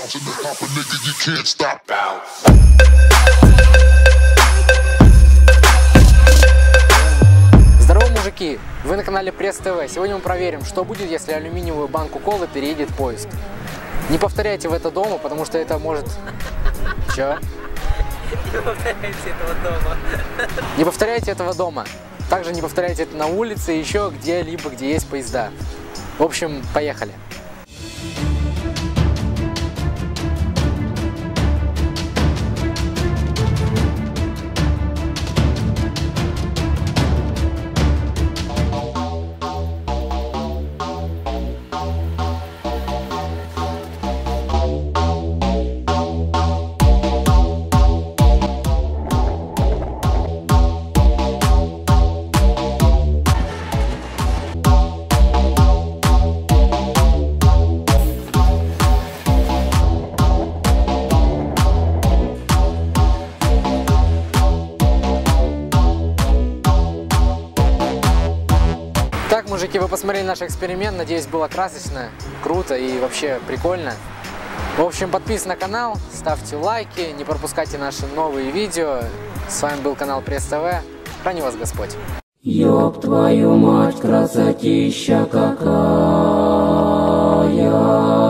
Здорово, мужики! Вы на канале Пресс ТВ. Сегодня мы проверим, что будет, если алюминиевую банку колы переедет поезд. Не повторяйте в это дома, потому что это может... Чё? Не повторяйте этого дома. Не повторяйте этого дома. Также не повторяйте это на улице и еще где-либо, где есть поезда. В общем, поехали. Так, мужики, вы посмотрели наш эксперимент. Надеюсь, было красочно, круто и вообще прикольно. В общем, подписывайтесь на канал, ставьте лайки, не пропускайте наши новые видео. С вами был канал Пресс ТВ. Храни вас Господь. Ёб твою мать, красотища какая!